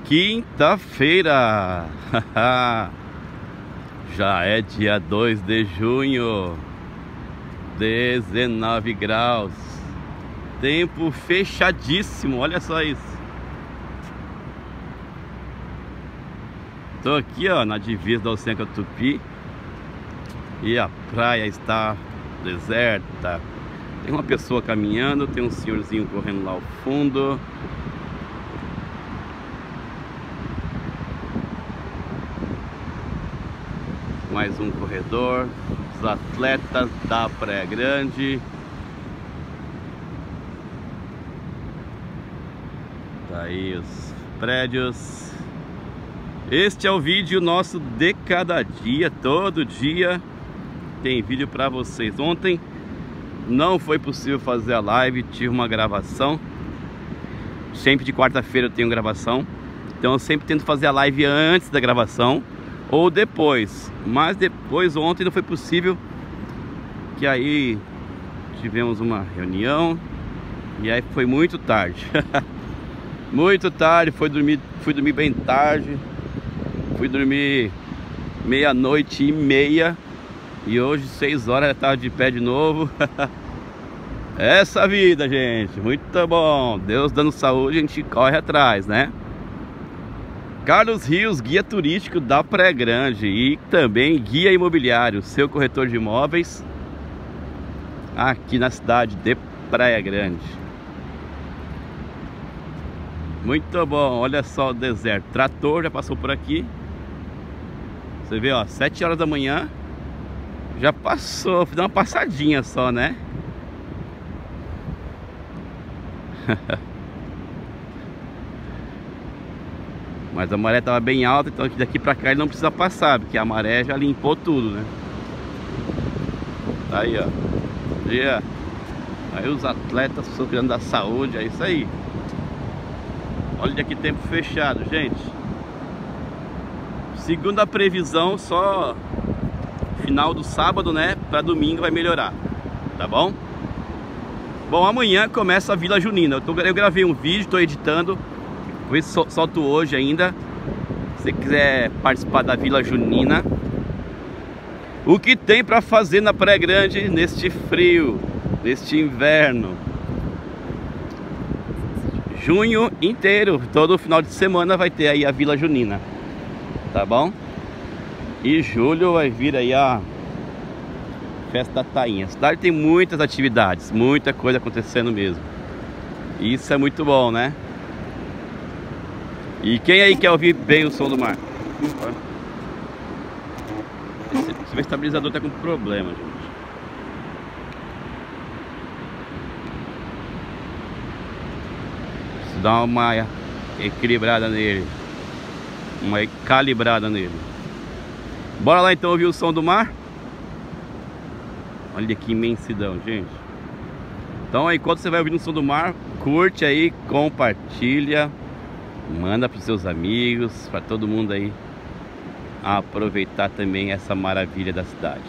Quinta-feira. Já é dia 2 de junho, 19 graus, tempo fechadíssimo, olha só isso. Tô aqui, ó, na divisa da Oceano com a Tupi, e a praia está deserta. Tem uma pessoa caminhando, tem um senhorzinho correndo lá ao fundo. Mais um corredor, os atletas da Praia Grande. Tá aí os prédios. Este é o vídeo nosso de cada dia, todo dia tem vídeo para vocês. Ontem não foi possível fazer a live, tive uma gravação. Sempre de quarta-feira eu tenho gravação, então eu sempre tento fazer a live antes da gravação ou depois, mas depois ontem não foi possível, que aí tivemos uma reunião e aí foi muito tarde. Muito tarde, fui dormir bem tarde, fui dormir 00:30 e hoje 6 horas já estava de pé de novo. Essa vida, gente, muito bom, Deus dando saúde, a gente corre atrás, né? Carlos Rios, guia turístico da Praia Grande e também guia imobiliário, seu corretor de imóveis aqui na cidade de Praia Grande. Muito bom, olha só o deserto. Trator já passou por aqui. Você vê, ó, 7 horas da manhã já passou, fiz uma passadinha só, né? Mas a maré estava bem alta, então daqui pra cá ele não precisa passar, porque a maré já limpou tudo, né? Tá aí, ó. Aí os atletas cuidando da saúde, é isso aí. Olha que tempo fechado, gente. Segundo a previsão, só final do sábado, né? Pra domingo vai melhorar, tá bom? Bom, amanhã começa a Vila Junina. Eu gravei um vídeo, tô editando. Vou ver se solto hoje ainda. Se você quiser participar da Vila Junina, o que tem para fazer na Praia Grande neste frio, neste inverno? Junho inteiro, todo final de semana vai ter aí a Vila Junina, tá bom? E julho vai vir aí a Festa da Tainha. A cidade tem muitas atividades, muita coisa acontecendo mesmo. Isso é muito bom, né? E quem aí quer ouvir bem o som do mar? Esse estabilizador tá com problema, gente. Preciso dar uma equilibrada nele, uma calibrada nele. Bora lá então ouvir o som do mar? Olha que imensidão, gente. Então aí, enquanto você vai ouvindo o som do mar, curte aí, compartilha, manda para os seus amigos, para todo mundo aí aproveitar também essa maravilha da cidade.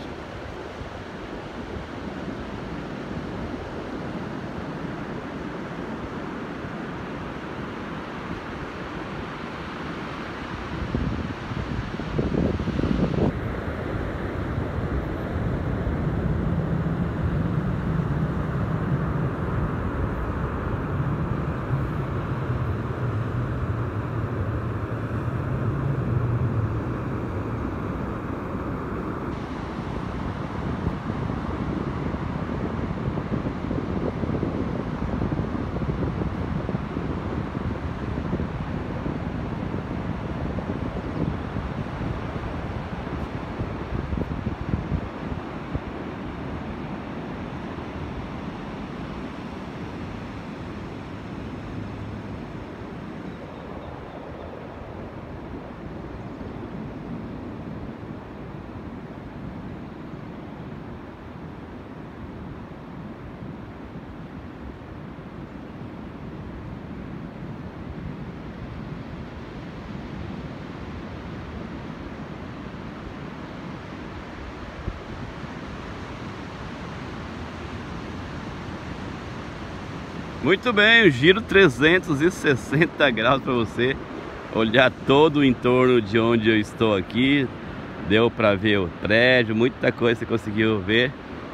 Muito bem, o giro 360 graus para você olhar todo o entorno de onde eu estou aqui. Deu para ver o prédio, muita coisa você conseguiu ver.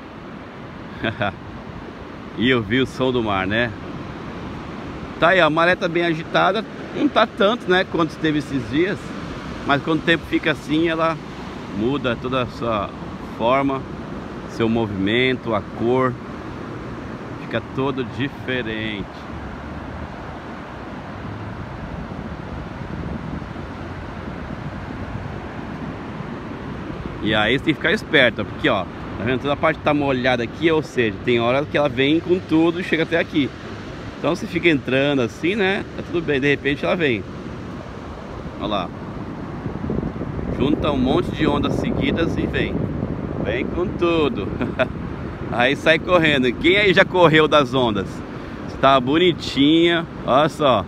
E eu vi o som do mar, né? Tá aí, a maré tá bem agitada. Não tá tanto, né, quanto esteve esses dias. Mas quando o tempo fica assim, ela muda toda a sua forma, seu movimento, a cor. Fica todo diferente. E aí você tem que ficar esperto, porque ó, tá vendo? Toda a parte tá molhada aqui, ou seja, tem hora que ela vem com tudo e chega até aqui. Então você fica entrando assim, né? Tá tudo bem, de repente ela vem. Olha lá. Junta um monte de ondas seguidas e vem. Vem com tudo. Aí sai correndo. Quem aí já correu das ondas? Está bonitinha, olha só.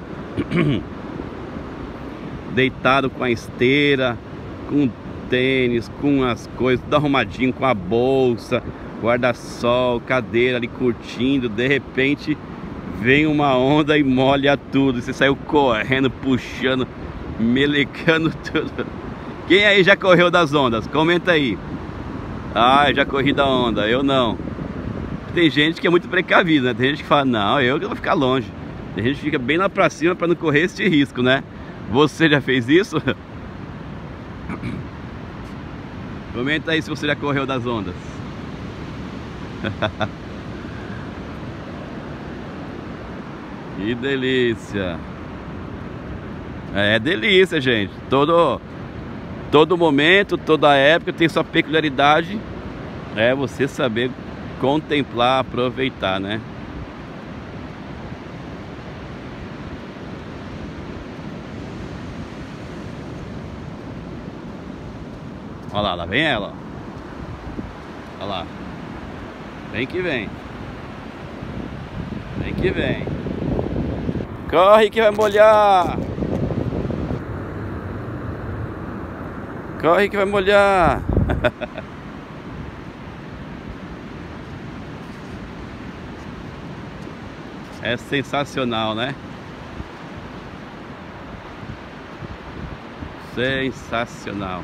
Deitado com a esteira, com tênis, com as coisas, tudo arrumadinho, com a bolsa, guarda-sol, cadeira ali curtindo. De repente vem uma onda e molha tudo. Você saiu correndo, puxando, melecando tudo. Quem aí já correu das ondas? Comenta aí. Ah, eu já corri da onda, eu não. Tem gente que é muito precavida, né? Tem gente que fala, não, eu vou ficar longe. Tem gente que fica bem lá pra cima pra não correr esse risco, né? Você já fez isso? Comenta aí se você já correu das ondas. Que delícia. É delícia, gente. Todo momento, toda época tem sua peculiaridade. É você saber contemplar, aproveitar, né? Olha lá, lá vem ela. Olha lá. Vem que vem. Vem que vem. Corre que vai molhar. Corre que vai molhar. É sensacional, né? Sensacional.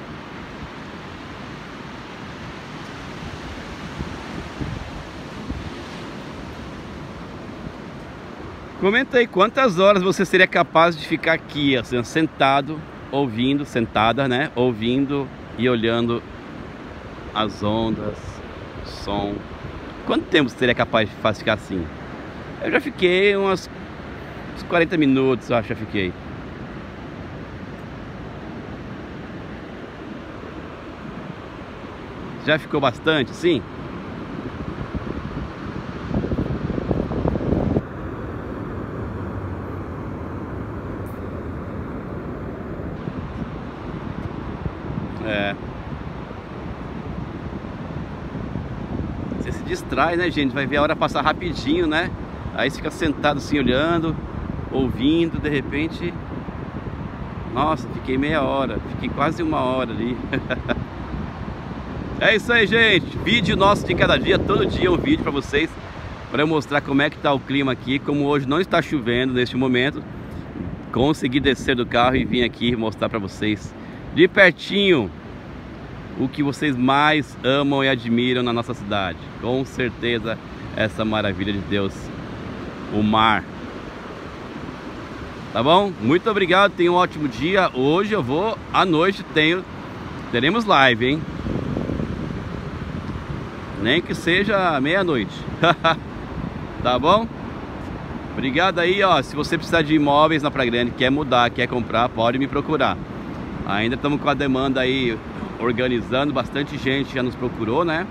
Comenta aí quantas horas você seria capaz de ficar aqui, assim, sentado, ouvindo, sentada, né? Ouvindo e olhando as ondas, o som. Quanto tempo você seria capaz de ficar assim? Eu já fiquei uns 40 minutos, eu acho que já fiquei. Já ficou bastante, sim? É. Você se distrai, né, gente? Vai ver a hora passar rapidinho, né? Aí você fica sentado assim, olhando, ouvindo, de repente... Nossa, fiquei meia hora, fiquei quase uma hora ali. É isso aí, gente. Vídeo nosso de cada dia, todo dia um vídeo pra vocês, para eu mostrar como é que tá o clima aqui. Como hoje não está chovendo neste momento, consegui descer do carro e vim aqui mostrar pra vocês de pertinho o que vocês mais amam e admiram na nossa cidade. Com certeza, essa maravilha de Deus, o mar. Tá bom? Muito obrigado, tenha um ótimo dia. Hoje eu vou, à noite teremos live, hein? Nem que seja meia-noite. Tá bom? Obrigado aí, ó. Se você precisar de imóveis na Praia Grande, quer mudar, quer comprar, pode me procurar. Ainda estamos com a demanda aí organizando, bastante gente já nos procurou, né?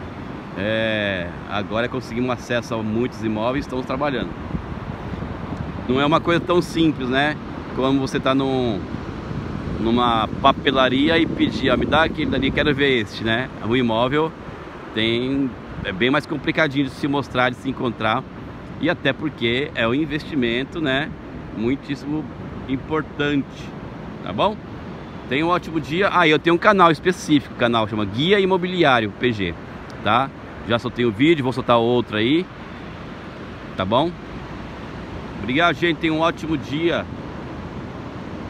Agora conseguimos acesso a muitos imóveis, estamos trabalhando. Não é uma coisa tão simples, né? Como você tá numa papelaria e pedir, me dá aquele dali, quero ver este, né? O imóvel é bem mais complicadinho de se mostrar, de se encontrar. E até porque é um investimento, né? Muitíssimo importante, tá bom? Tenha um ótimo dia. Eu tenho um canal específico, canal chama Guia Imobiliário PG, tá? Já soltei o vídeo, vou soltar outro aí, tá bom? Obrigado, gente, tenha um ótimo dia.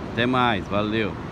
Até mais, valeu!